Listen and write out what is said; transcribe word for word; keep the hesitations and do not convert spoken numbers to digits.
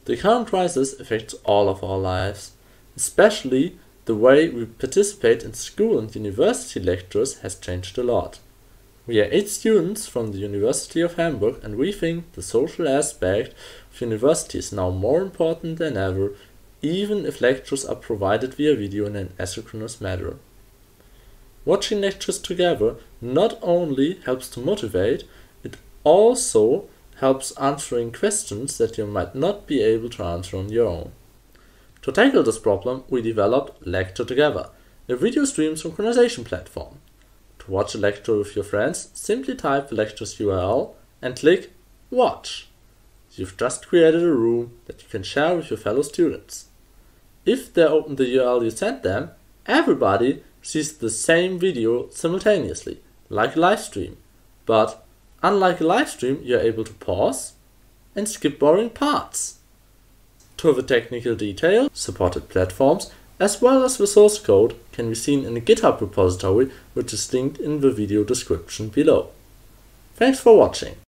The current crisis affects all of our lives. Especially the way we participate in school and university lectures has changed a lot. We are eight students from the University of Hamburg, and we think the social aspect of university is now more important than ever, even if lectures are provided via video in an asynchronous manner. Watching lectures together not only helps to motivate, it also helps answering questions that you might not be able to answer on your own. To tackle this problem, we developed Lecture Together, a video stream synchronization platform. To watch a lecture with your friends, simply type the lecture's U R L and click Watch. You've just created a room that you can share with your fellow students. If they open the U R L you sent them, everybody sees the same video simultaneously, like a live stream. But unlike a live stream, you're able to pause and skip boring parts. To the technical detail, supported platforms, as well as the source code can be seen in a GitHub repository, which is linked in the video description below. Thanks for watching.